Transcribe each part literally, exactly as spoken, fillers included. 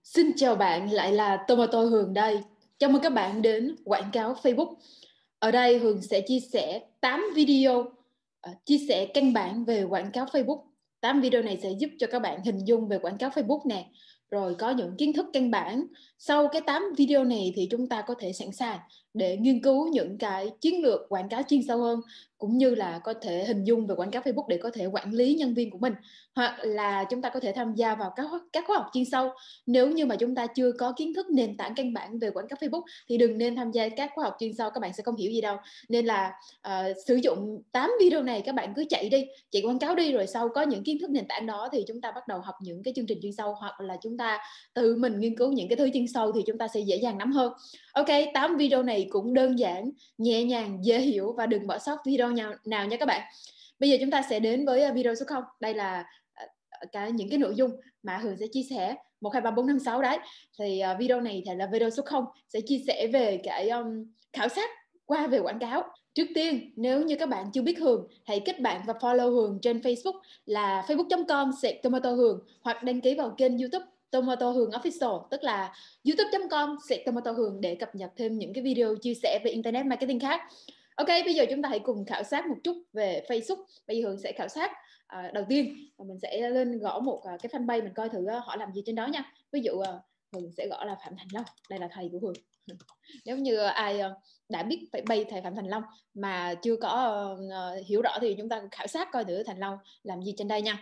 Xin chào bạn, lại là Tomato Hường đây. Chào mừng các bạn đến quảng cáo Facebook. Ở đây Hường sẽ chia sẻ tám video ờ, chia sẻ căn bản về quảng cáo Facebook. tám video này sẽ giúp cho các bạn hình dung về quảng cáo Facebook nè, rồi có những kiến thức căn bản. Sau cái tám video này thì chúng ta có thể sẵn sàng để nghiên cứu những cái chiến lược quảng cáo chuyên sâu hơn, cũng như là có thể hình dung về quảng cáo Facebook để có thể quản lý nhân viên của mình, hoặc là chúng ta có thể tham gia vào các các khóa học chuyên sâu. Nếu như mà chúng ta chưa có kiến thức nền tảng căn bản về quảng cáo Facebook thì đừng nên tham gia các khóa học chuyên sâu, các bạn sẽ không hiểu gì đâu. Nên là uh, sử dụng tám video này, các bạn cứ chạy đi, chạy quảng cáo đi, rồi sau có những kiến thức nền tảng đó thì chúng ta bắt đầu học những cái chương trình chuyên sâu, hoặc là chúng ta tự mình nghiên cứu những cái thứ chuyên sâu thì chúng ta sẽ dễ dàng nắm hơn. Ok, tám video này cũng đơn giản, nhẹ nhàng, dễ hiểu và đừng bỏ sót video nào, nào nha các bạn. Bây giờ chúng ta sẽ đến với video số không. Đây là uh, cái những cái nội dung mà Hường sẽ chia sẻ một, hai, ba, bốn, năm, sáu đấy. Thì uh, video này thì là video số không, sẽ chia sẻ về cái um, khảo sát qua về quảng cáo. Trước tiên, nếu như các bạn chưa biết Hường, hãy kết bạn và follow Hường trên Facebook là facebook chấm com slash tomato hường, hoặc đăng ký vào kênh YouTube Tomato Hường Official, tức là youtube chấm com slash tomato hường để cập nhật thêm những cái video chia sẻ về Internet Marketing khác. Ok, bây giờ chúng ta hãy cùng khảo sát một chút về Facebook. Bây giờ Hường sẽ khảo sát à, đầu tiên, mình sẽ lên gõ một à, cái fanpage, mình coi thử uh, họ làm gì trên đó nha. Ví dụ uh, Hường sẽ gõ là Phạm Thành Long, đây là thầy của Hường. Nếu như uh, ai uh, đã biết phải bay thầy Phạm Thành Long mà chưa có uh, hiểu rõ thì chúng ta khảo sát coi thử Thành Long làm gì trên đây nha.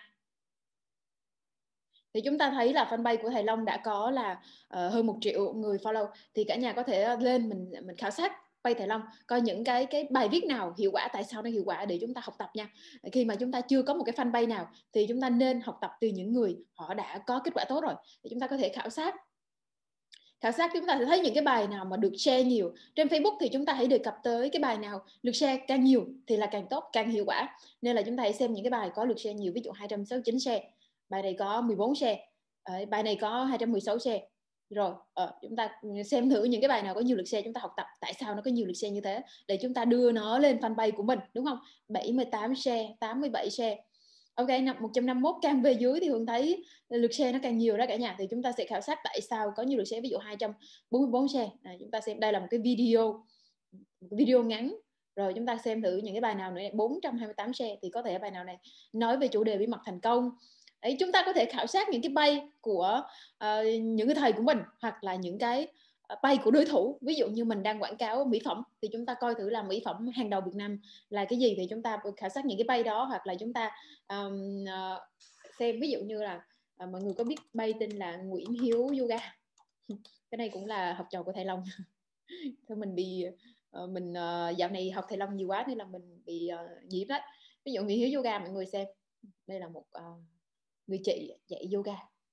Thì chúng ta thấy là fanpage của thầy Long đã có là uh, hơn một triệu người follow. Thì cả nhà có thể lên mình mình khảo sát page thầy Long, coi những cái cái bài viết nào hiệu quả, tại sao nó hiệu quả, để chúng ta học tập nha. Khi mà chúng ta chưa có một cái fanpage nào thì chúng ta nên học tập từ những người họ đã có kết quả tốt rồi, thì chúng ta có thể khảo sát. Khảo sát chúng ta sẽ thấy những cái bài nào mà được share nhiều. Trên Facebook thì chúng ta hãy đề cập tới cái bài nào được share càng nhiều thì là càng tốt, càng hiệu quả. Nên là chúng ta hãy xem những cái bài có được share nhiều, ví dụ hai trăm sáu mươi chín share, bài này có mười bốn share, bài này có hai trăm mười sáu share. Rồi ờ, chúng ta xem thử những cái bài nào có nhiều lượt share, chúng ta học tập tại sao nó có nhiều lượt share như thế, để chúng ta đưa nó lên fanpage của mình, đúng không? bảy mươi tám share, tám mươi bảy share. Ok, một trăm năm mươi mốt càng về dưới thì Hường thấy lượt share nó càng nhiều đó cả nhà. Thì chúng ta sẽ khảo sát tại sao có nhiều lượt share, ví dụ hai trăm bốn mươi bốn share. À, chúng ta xem đây là một cái video một cái video ngắn. Rồi chúng ta xem thử những cái bài nào nữa, bốn trăm hai mươi tám share thì có thể bài nào này nói về chủ đề bí mật thành công. Đấy, chúng ta có thể khảo sát những cái page của uh, những cái thầy của mình, hoặc là những cái page của đối thủ. Ví dụ như mình đang quảng cáo mỹ phẩm thì chúng ta coi thử là mỹ phẩm hàng đầu Việt Nam là cái gì, thì chúng ta khảo sát những cái page đó. Hoặc là chúng ta um, uh, xem ví dụ như là uh, mọi người có biết page tên là Nguyễn Hiếu Yoga. Cái này cũng là học trò của thầy Long. Thôi mình bị uh, mình uh, dạo này học thầy Long nhiều quá nên là mình bị uh, nhiễm đấy. Ví dụ Nguyễn Hiếu Yoga, mọi người xem, đây là một uh, người chị dạy yoga.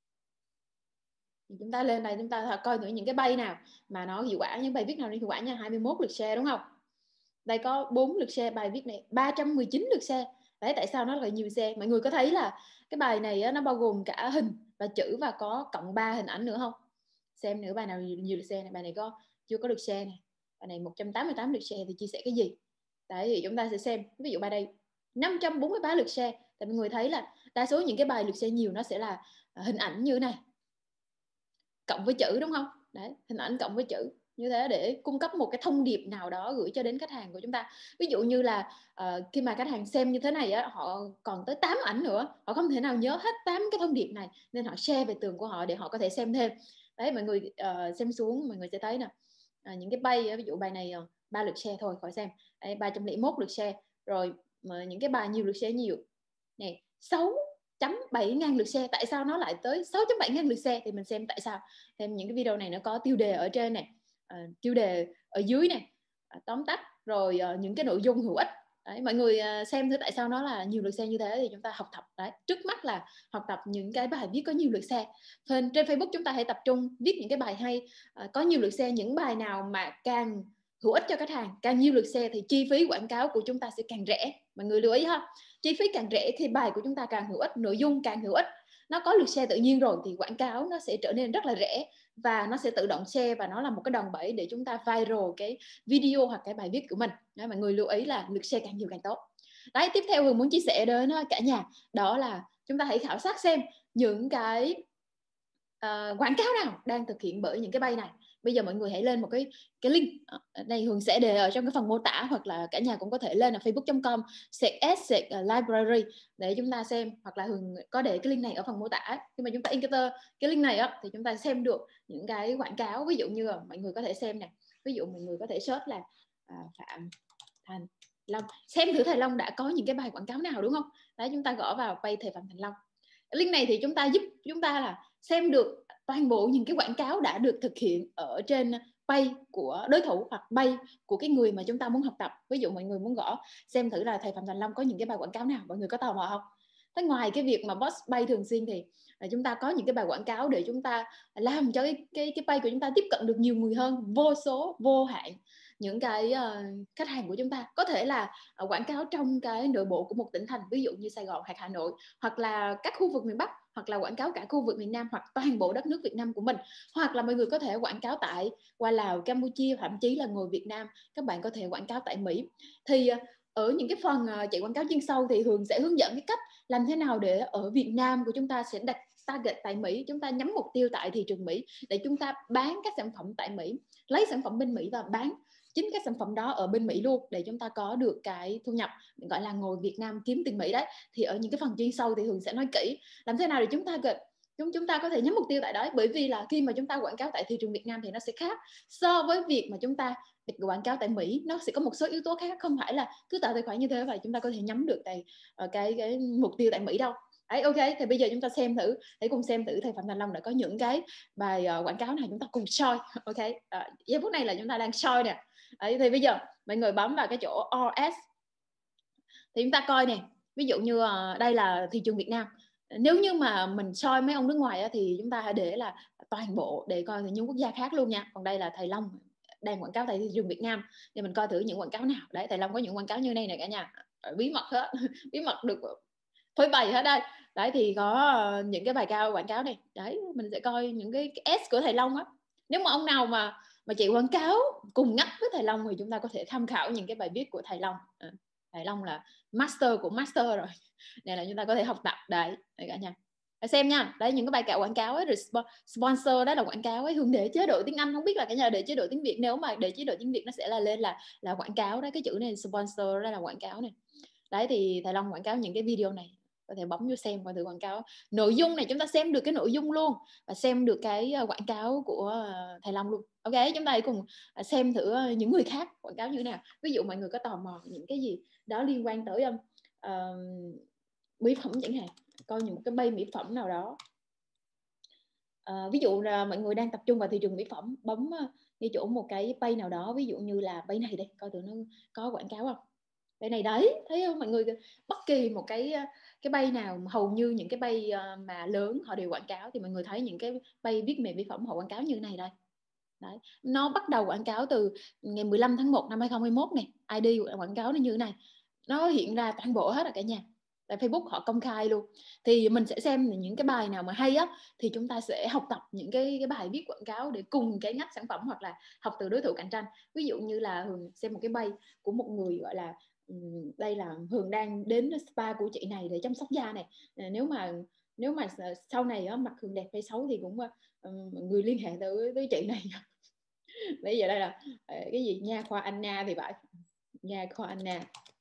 Thì chúng ta lên đây chúng ta coi thử những cái bay nào mà nó hiệu quả, những bài viết nào nó hiệu quả nha. Hai mươi mốt lượt share đúng không? Đây có bốn lượt share bài viết này, ba trăm mười chín lượt share. Đấy, tại sao nó lại nhiều share? Mọi người có thấy là cái bài này nó bao gồm cả hình và chữ và có cộng ba hình ảnh nữa không? Xem nữa bài nào nhiều, nhiều lượt share này. Bài này có chưa có lượt share này. Bài này một trăm tám mươi tám lượt share thì chia sẻ cái gì? Đấy, thì chúng ta sẽ xem. Ví dụ bài đây năm trăm bốn mươi ba lượt share. Thì mọi người thấy là đa số những cái bài lượt share nhiều nó sẽ là hình ảnh như thế này cộng với chữ, đúng không? Đấy, hình ảnh cộng với chữ như thế để cung cấp một cái thông điệp nào đó gửi cho đến khách hàng của chúng ta. Ví dụ như là uh, khi mà khách hàng xem như thế này á, họ còn tới tám ảnh nữa, họ không thể nào nhớ hết tám cái thông điệp này, nên họ share về tường của họ để họ có thể xem thêm. Đấy, mọi người uh, xem xuống mọi người sẽ thấy nè, uh, những cái bay, ví dụ bài này ba uh, lượt share thôi khỏi xem. Đấy, ba trăm lẻ mốt lượt share. Rồi mà những cái bài nhiều lượt share nhiều này, sáu chấm bảy ngàn lượt share. Tại sao nó lại tới sáu chấm bảy ngàn lượt share? Thì mình xem tại sao. Thêm những cái video này nó có tiêu đề ở trên này, uh, tiêu đề ở dưới này, uh, tóm tắt, rồi uh, những cái nội dung hữu ích. Đấy, mọi người uh, xem thử tại sao nó là nhiều lượt share như thế thì chúng ta học tập. Đấy, trước mắt là học tập những cái bài viết có nhiều lượt share. Trên, trên Facebook chúng ta hãy tập trung viết những cái bài hay, uh, có nhiều lượt share. Những bài nào mà càng hữu ích cho khách hàng, càng nhiều lượt share thì chi phí quảng cáo của chúng ta sẽ càng rẻ. Mọi người lưu ý ha, chi phí càng rẻ thì bài của chúng ta càng hữu ích, nội dung càng hữu ích. Nó có lượt share tự nhiên rồi thì quảng cáo nó sẽ trở nên rất là rẻ, và nó sẽ tự động share, và nó là một cái đòn bẩy để chúng ta viral cái video hoặc cái bài viết của mình. Đấy, mọi người lưu ý là lượt share càng nhiều càng tốt. Đấy, tiếp theo Hường muốn chia sẻ đến cả nhà đó là chúng ta hãy khảo sát xem những cái uh, quảng cáo nào đang thực hiện bởi những cái bay này. Bây giờ mọi người hãy lên một cái cái link ở đây, Hường sẽ để ở trong cái phần mô tả, hoặc là cả nhà cũng có thể lên là facebook chấm com sẹt s sẹt library để chúng ta xem, hoặc là Hường có để cái link này ở phần mô tả. Khi mà chúng ta enter cái link này á thì chúng ta xem được những cái quảng cáo. Ví dụ như là mọi người có thể xem nè, ví dụ mọi người có thể search là à, Phạm Thành Long, xem thử thầy Long đã có những cái bài quảng cáo nào, đúng không? Đấy, chúng ta gõ vào page thầy Phạm Thành Long. Link này thì chúng ta giúp chúng ta là xem được toàn bộ những cái quảng cáo đã được thực hiện ở trên page của đối thủ hoặc page của cái người mà chúng ta muốn học tập. Ví dụ mọi người muốn gõ xem thử là thầy Phạm Thành Long có những cái bài quảng cáo nào, mọi người có tò mò không? Thế ngoài cái việc mà boss page thường xuyên thì chúng ta có những cái bài quảng cáo để chúng ta làm cho cái cái cái page của chúng ta tiếp cận được nhiều người hơn, vô số vô hạn những cái uh, khách hàng của chúng ta. Có thể là uh, quảng cáo trong cái nội bộ của một tỉnh thành, ví dụ như Sài Gòn hoặc Hà Nội, hoặc là các khu vực miền Bắc, hoặc là quảng cáo cả khu vực miền Nam, hoặc toàn bộ đất nước Việt Nam của mình. Hoặc là mọi người có thể quảng cáo tại qua Lào, Campuchia, thậm chí là người Việt Nam các bạn có thể quảng cáo tại Mỹ. Thì uh, ở những cái phần uh, chạy quảng cáo chuyên sâu thì Hường sẽ hướng dẫn cái cách làm thế nào để ở Việt Nam của chúng ta sẽ đặt target tại Mỹ, chúng ta nhắm mục tiêu tại thị trường Mỹ để chúng ta bán các sản phẩm tại Mỹ, lấy sản phẩm bên Mỹ và bán chính các sản phẩm đó ở bên Mỹ luôn, để chúng ta có được cái thu nhập, gọi là ngồi Việt Nam kiếm tiền Mỹ đấy. Thì ở những cái phần chuyên sâu thì Hường sẽ nói kỹ làm thế nào để chúng ta get chúng chúng ta có thể nhắm mục tiêu tại đó. Bởi vì là khi mà chúng ta quảng cáo tại thị trường Việt Nam thì nó sẽ khác so với việc mà chúng ta quảng cáo tại Mỹ, nó sẽ có một số yếu tố khác, không phải là cứ tạo tài khoản như thế và chúng ta có thể nhắm được tại cái cái mục tiêu tại Mỹ đâu. Đấy, ok, thì bây giờ chúng ta xem thử, hãy cùng xem thử thầy Phạm Thành Long đã có những cái bài uh, quảng cáo này, chúng ta cùng soi. Ok, uh, giây phút này là chúng ta đang soi nè. Đấy, thì bây giờ mọi người bấm vào cái chỗ rờ ét thì chúng ta coi nè, ví dụ như uh, đây là thị trường Việt Nam. Nếu như mà mình soi mấy ông nước ngoài á, thì chúng ta hãy để là toàn bộ để coi những quốc gia khác luôn nha. Còn đây là thầy Long đang quảng cáo tại thị trường Việt Nam, thì mình coi thử những quảng cáo nào. Đấy, thầy Long có những quảng cáo như này nè cả nhà, bí mật hết bí mật được phơi bày hết đây. Đấy, thì có những cái bài cao quảng cáo này. Đấy, mình sẽ coi những cái, cái S của thầy Long á. Nếu mà ông nào mà mà chạy quảng cáo cùng ngắt với thầy Long thì chúng ta có thể tham khảo những cái bài viết của thầy Long. À, thầy Long là master của master rồi, này là chúng ta có thể học tập. Đấy, đấy cả nhà xem nha. Đấy, những cái bài cạo quảng cáo ấy, sponsor đó là quảng cáo ấy. Hương để chế độ tiếng Anh, không biết là cả nhà để chế độ tiếng Việt. Nếu mà để chế độ tiếng Việt nó sẽ là lên là là quảng cáo đấy, cái chữ này sponsor đó là quảng cáo này. Đấy, thì thầy Long quảng cáo những cái video này, có thể bấm vô xem qua thử quảng cáo. Nội dung này chúng ta xem được cái nội dung luôn và xem được cái quảng cáo của thầy Long luôn. Ok, chúng ta hãy cùng xem thử những người khác quảng cáo như thế nào. Ví dụ mọi người có tò mò những cái gì đó liên quan tới uh, mỹ phẩm chẳng hạn, coi những cái bay mỹ phẩm nào đó. Uh, ví dụ là mọi người đang tập trung vào thị trường mỹ phẩm, bấm ngay chỗ một cái bay nào đó, ví dụ như là bay này đây, coi thử nó có quảng cáo không. Bay này đấy, thấy không mọi người, bất kỳ một cái cái bay nào, hầu như những cái bay mà lớn họ đều quảng cáo. Thì mọi người thấy những cái bay viết về mỹ phẩm họ quảng cáo như thế này đây. Đấy, nó bắt đầu quảng cáo từ ngày mười lăm tháng một năm hai không hai mốt này, i đê quảng cáo nó như thế này, nó hiện ra toàn bộ hết rồi cả nhà. Tại Facebook họ công khai luôn. Thì mình sẽ xem những cái bài nào mà hay á, thì chúng ta sẽ học tập những cái, cái bài viết quảng cáo để cùng cái ngách sản phẩm, hoặc là học từ đối thủ cạnh tranh. Ví dụ như là Hường xem một cái bay của một người gọi là đây là Hường đang đến spa của chị này để chăm sóc da này. Nếu mà nếu mà sau này á, mặt Hường đẹp hay xấu thì cũng uh, người liên hệ tới tới chị này. Bây giờ đây là cái gì, nha khoa Anna thì phải, nha khoa Anna.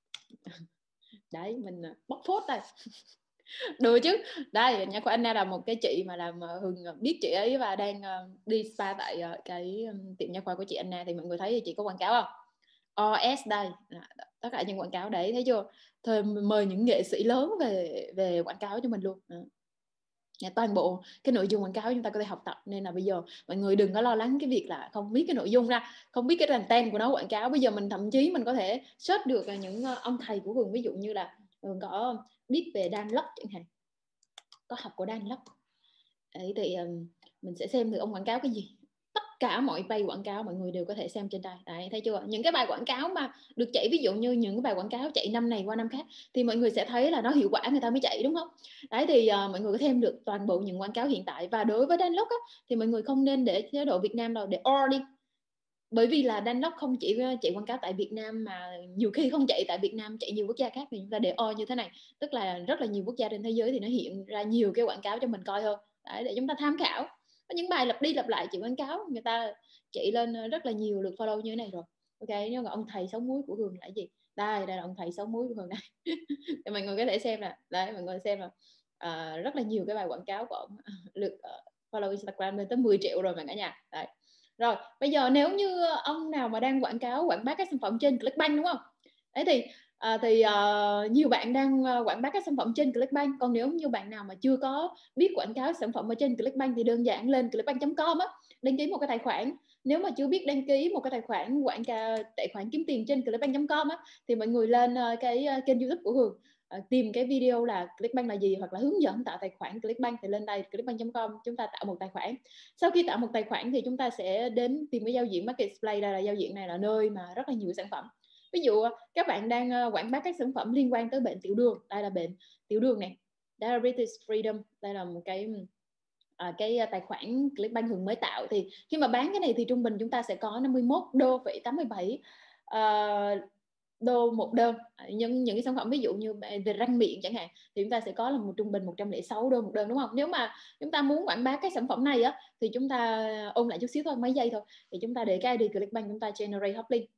Đấy, mình bóc phốt đây. Được chứ. Đây, nha khoa Anna là một cái chị mà làm Hường biết chị ấy và đang đi spa tại cái tiệm nha khoa của chị Anna. Thì mọi người thấy chị có quảng cáo không? rờ ét đây, tất cả những quảng cáo đấy, thấy chưa? Thôi mời những nghệ sĩ lớn về về quảng cáo cho mình luôn. Đó. Toàn bộ cái nội dung quảng cáo chúng ta có thể học tập. Nên là bây giờ mọi người đừng có lo lắng cái việc là không biết cái nội dung ra, không biết cái content của nó quảng cáo. Bây giờ mình thậm chí mình có thể search được những ông thầy của Hường, ví dụ như là Hường có biết về Dan Lok chẳng hạn, có học của Dan Lok. Đấy, thì mình sẽ xem thử ông quảng cáo cái gì. Tất cả mọi bài quảng cáo mọi người đều có thể xem trên đây. Đấy, thấy chưa? Những cái bài quảng cáo mà được chạy, ví dụ như những cái bài quảng cáo chạy năm này qua năm khác, thì mọi người sẽ thấy là nó hiệu quả người ta mới chạy, đúng không? Đấy, thì uh, mọi người có thêm được toàn bộ những quảng cáo hiện tại. Và đối với Dan Lok á, thì mọi người không nên để chế độ Việt Nam đâu, để all đi. Bởi vì là Dan Lok không chỉ chạy quảng cáo tại Việt Nam, mà nhiều khi không chạy tại Việt Nam, chạy nhiều quốc gia khác, thì chúng ta để all như thế này. Tức là rất là nhiều quốc gia trên thế giới thì nó hiện ra nhiều cái quảng cáo cho mình coi hơn. Đấy, để chúng ta tham khảo. Có những bài lặp đi lặp lại chị quảng cáo, người ta chạy lên rất là nhiều lượt follow như thế này rồi. Ok, nếu mà ông thầy sáu múi của Hường là gì? Đây, đây là ông thầy sáu múi của Hường đây. Để mọi người có thể xem nè, đấy mọi người xem là à, rất là nhiều cái bài quảng cáo của ông, lượt uh, follow Instagram lên tới mười triệu rồi mà cả nhà. Đấy. Rồi, bây giờ nếu như ông nào mà đang quảng cáo quảng bá các sản phẩm trên Clickbank đúng không? Đấy thì À, thì uh, nhiều bạn đang uh, quảng bá các sản phẩm trên Clickbank. Còn nếu như bạn nào mà chưa có biết quảng cáo sản phẩm ở trên Clickbank thì đơn giản lên clickbank chấm com á, đăng ký một cái tài khoản. Nếu mà chưa biết đăng ký một cái tài khoản quảng cáo tài khoản kiếm tiền trên clickbank chấm com á, thì mọi người lên uh, cái uh, kênh YouTube của Hường, uh, tìm cái video là Clickbank là gì, hoặc là hướng dẫn tạo tài khoản Clickbank, thì lên đây clickbank chấm com chúng ta tạo một tài khoản. Sau khi tạo một tài khoản thì chúng ta sẽ đến tìm cái giao diện Marketplace. Đây là giao diện này là nơi mà rất là nhiều sản phẩm. Ví dụ các bạn đang quảng bá các sản phẩm liên quan tới bệnh tiểu đường, đây là bệnh tiểu đường này, Diabetes Freedom, đây là một cái à, cái tài khoản Clickbank Hường mới tạo. Thì khi mà bán cái này thì trung bình chúng ta sẽ có năm mươi mốt đô phẩy tám mươi bảy uh, đô một đơn. Những những cái sản phẩm ví dụ như về răng miệng chẳng hạn thì chúng ta sẽ có là một trung bình một trăm lẻ sáu đô một đơn, đúng không? Nếu mà chúng ta muốn quảng bá cái sản phẩm này á thì chúng ta ôn lại chút xíu thôi, mấy giây thôi, thì chúng ta để cái i đê Clickbank, chúng ta generate hot link,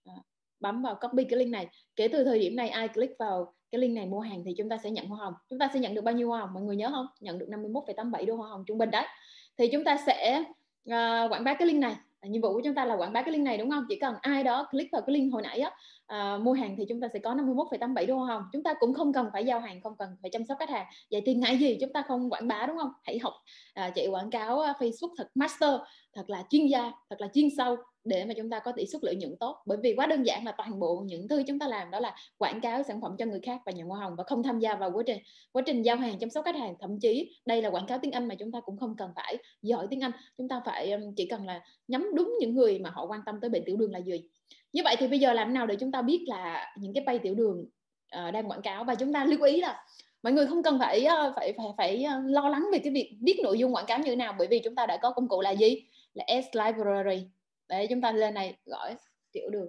bấm vào copy cái link này. Kể từ thời điểm này ai click vào cái link này mua hàng thì chúng ta sẽ nhận hoa hồng. Chúng ta sẽ nhận được bao nhiêu hoa hồng mọi người nhớ không? Nhận được năm mươi mốt phẩy tám mươi bảy đô hoa hồng trung bình đấy. Thì chúng ta sẽ uh, quảng bá cái link này. Nhiệm vụ của chúng ta là quảng bá cái link này, đúng không? Chỉ cần ai đó click vào cái link hồi nãy á, uh, mua hàng thì chúng ta sẽ có năm mươi mốt phẩy tám mươi bảy đô hoa hồng. Chúng ta cũng không cần phải giao hàng, không cần phải chăm sóc khách hàng. Vậy thì ngại gì chúng ta không quảng bá, đúng không? Hãy học uh, chạy quảng cáo uh, Facebook thật master, thật là chuyên gia, thật là chuyên sâu để mà chúng ta có tỷ suất lợi nhuận tốt. Bởi vì quá đơn giản là toàn bộ những thứ chúng ta làm đó là quảng cáo sản phẩm cho người khác và nhận hoa hồng, và không tham gia vào quá trình quá trình giao hàng, chăm sóc khách hàng. Thậm chí đây là quảng cáo tiếng Anh mà chúng ta cũng không cần phải giỏi tiếng Anh, chúng ta phải chỉ cần là nhắm đúng những người mà họ quan tâm tới bệnh tiểu đường là gì. Như vậy thì bây giờ làm nào để chúng ta biết là những cái page tiểu đường uh, đang quảng cáo. Và chúng ta lưu ý là mọi người không cần phải phải phải phải lo lắng về cái việc viết nội dung quảng cáo như thế nào, bởi vì chúng ta đã có công cụ là gì, là Ads Library. Để chúng ta lên này gọi tiểu đường.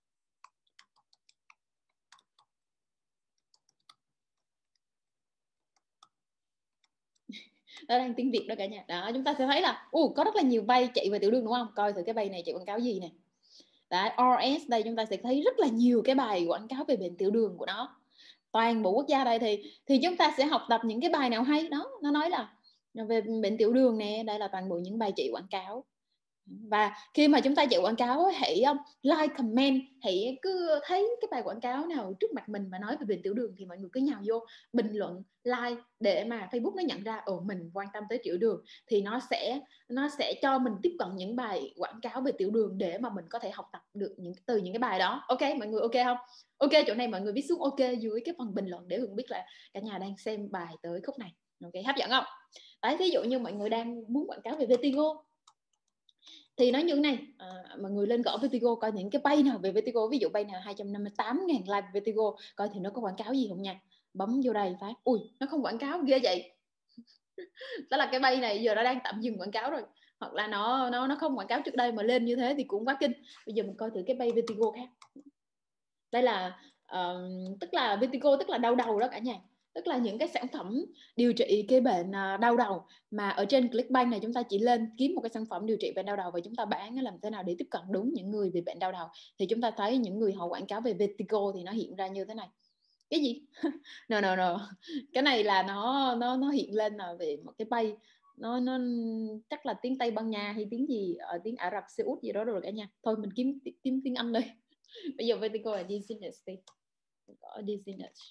Đó đang tiếng Việt đó cả nhà. Đó, chúng ta sẽ thấy là uh, có rất là nhiều bay chạy về tiểu đường, đúng không? Coi thử cái bay này chạy quảng cáo gì nè. Đấy, rờ ét đây chúng ta sẽ thấy rất là nhiều cái bài quảng cáo về bệnh tiểu đường của nó. Toàn bộ quốc gia đây thì thì chúng ta sẽ học tập những cái bài nào hay đó. Nó nói là về bệnh tiểu đường nè, đây là toàn bộ những bài chạy quảng cáo. Và khi mà chúng ta chạy quảng cáo, hãy like, comment, hãy cứ thấy cái bài quảng cáo nào trước mặt mình mà nói về bệnh tiểu đường thì mọi người cứ nhào vô bình luận, like để mà Facebook nó nhận ra ồ mình quan tâm tới tiểu đường, thì nó sẽ nó sẽ cho mình tiếp cận những bài quảng cáo về tiểu đường để mà mình có thể học tập được những từ những cái bài đó. Ok mọi người, ok không? Ok, chỗ này mọi người viết xuống ok dưới cái phần bình luận để Hường biết là cả nhà đang xem bài tới khúc này. Ok, hấp dẫn không? Đấy, ví dụ như mọi người đang muốn quảng cáo về Vertigo thì nói như thế này, à, mọi người lên gõ Vertigo coi những cái page nào về Vertigo, ví dụ page nào hai trăm năm mươi tám ngàn like Vertigo, coi thì nó có quảng cáo gì không nha. Bấm vô đây phát, ui nó không quảng cáo, ghê vậy. Đó là cái page này giờ nó đang tạm dừng quảng cáo rồi, hoặc là nó nó nó không quảng cáo trước đây mà lên như thế thì cũng quá kinh. Bây giờ mình coi thử cái page Vertigo khác. Đây là uh, tức là Vertigo tức là đau đầu đó cả nhà, tức là những cái sản phẩm điều trị cái bệnh đau đầu mà ở trên Clickbank này chúng ta chỉ lên kiếm một cái sản phẩm điều trị bệnh đau đầu và chúng ta bán làm thế nào để tiếp cận đúng những người bị bệnh đau đầu, thì chúng ta thấy những người họ quảng cáo về Vertigo thì nó hiện ra như thế này. Cái gì? no no no cái này là nó nó nó hiện lên là về một cái page, nó nó chắc là tiếng Tây Ban Nha hay tiếng gì ở tiếng Ả Rập Xê Út gì đó rồi cả nhà. Thôi mình kiếm kiếm tiếng Anh đây. Bây giờ Vertigo là dizziness đi, có dizziness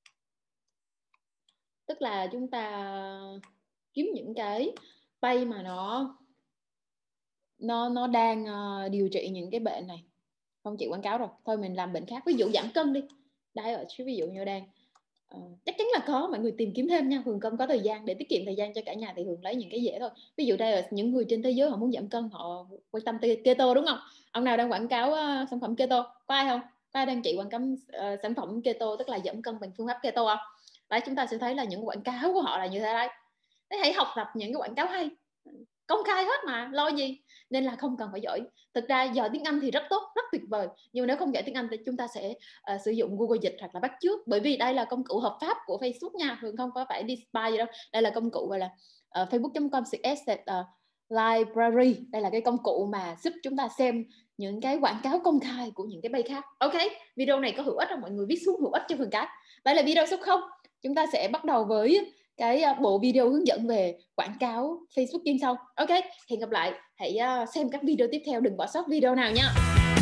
tức là chúng ta kiếm những cái page mà nó nó nó đang uh, điều trị những cái bệnh này. Không chịu quảng cáo rồi, thôi mình làm bệnh khác, ví dụ giảm cân đi. Đây ở ví dụ như đang uh, chắc chắn là có, mọi người tìm kiếm thêm nha. Hường không có thời gian để tiết kiệm thời gian cho cả nhà thì Hường lấy những cái dễ thôi. Ví dụ đây là những người trên thế giới họ muốn giảm cân, họ quan tâm tới keto, đúng không? Ông nào đang quảng cáo uh, sản phẩm keto, có ai không? Có ai đang chạy quảng cáo uh, sản phẩm keto tức là giảm cân bằng phương pháp keto không? Đấy, chúng ta sẽ thấy là những quảng cáo của họ là như thế đấy. Thế hãy học tập những cái quảng cáo hay, công khai hết mà, lo gì. Nên là không cần phải giỏi. Thực ra giỏi tiếng Anh thì rất tốt, rất tuyệt vời. Nhưng nếu không giỏi tiếng Anh thì chúng ta sẽ uh, sử dụng Google Dịch hoặc là bắt chước. Bởi vì đây là công cụ hợp pháp của Facebook nha, Hường không có phải đi spy gì đâu. Đây là công cụ gọi là uh, facebook chấm com slash Library. Đây là cái công cụ mà giúp chúng ta xem những cái quảng cáo công khai của những cái page khác. Ok, video này có hữu ích không? Mọi người viết xuống hữu ích cho phần cái. Đây là video số không. Chúng ta sẽ bắt đầu với cái bộ video hướng dẫn về quảng cáo Facebook chuyên sâu. Ok, hẹn gặp lại. Hãy xem các video tiếp theo, đừng bỏ sót video nào nha.